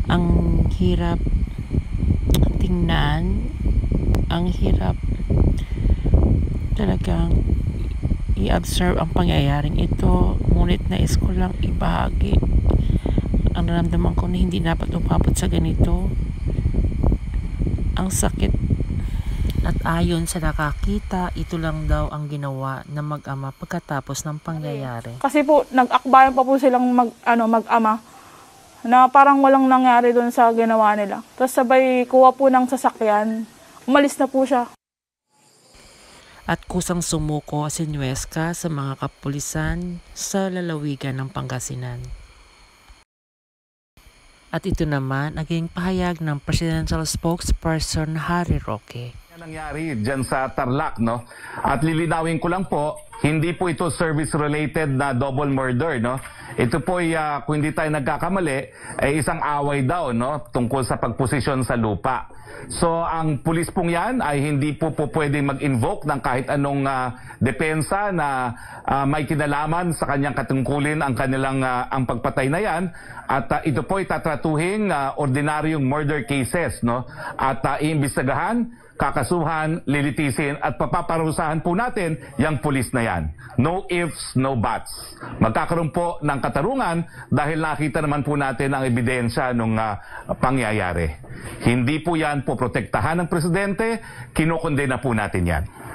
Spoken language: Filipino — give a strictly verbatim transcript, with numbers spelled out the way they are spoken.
Ang hirap tingnan, ang hirap talagang i-observe ang pangyayaring ito, ngunit nais ko lang ibahagi ang nararamdaman ko na hindi dapat umabot sa ganito. Ang sakit. At ayon sa nakakita, ito lang daw ang ginawa ng mag-ama pagkatapos ng pangyayari. Kasi po, nag-akbayan pa po silang mag, ano, mag-ama na parang walang nangyari doon sa ginawa nila. Tapos sabay kuha po ng sasakyan, umalis na po siya. At kusang sumuko si Nuesca sa mga kapulisan sa lalawigan ng Pangasinan. At ito naman naging pahayag ng Presidential Spokesperson Harry Roque. Nangyari dyan sa Tarlac, no? At lilinawin ko lang po, hindi po ito service-related na double murder, no? Ito po, uh, kung hindi tayo nagkakamali, ay isang away daw, no? Tungkol sa pagposisyon sa lupa. So, ang pulis pong yan ay hindi po po pwedeng mag-invoke ng kahit anong uh, depensa na uh, may kinalaman sa kanyang katungkulin ang kanilang uh, ang pagpatay na yan. At uh, ito po ay tatratuhing uh, ordinaryong murder cases, no? At uh, iimbestagahan, kakasuhan, lilitisin at papaparusahan po natin yung pulis na yan. No ifs, no buts. Magkakaroon po ng katarungan dahil nakita naman po natin ang ebidensya ng uh, pangyayari. Hindi po yan po protektahan ng presidente, kinukondena po natin yan.